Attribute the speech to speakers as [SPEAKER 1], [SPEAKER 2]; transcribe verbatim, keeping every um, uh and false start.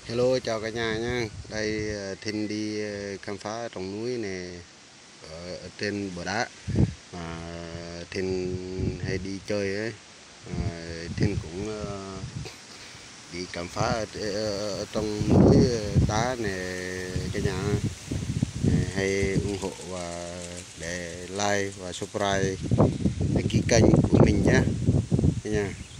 [SPEAKER 1] Hello, chào cả nhà nha. Đây ờ, Thìn đi ờ, khám phá trong núi này ở, ở trên bờ đá mà Thìn hay đi chơi ấy. À, Thìn cũng ờ, đi khám phá ở, ở, ở trong núi ờ, đá này cả nhà. À, hay ủng hộ và để like và subscribe đăng ký kênh của mình nhé cả nhà.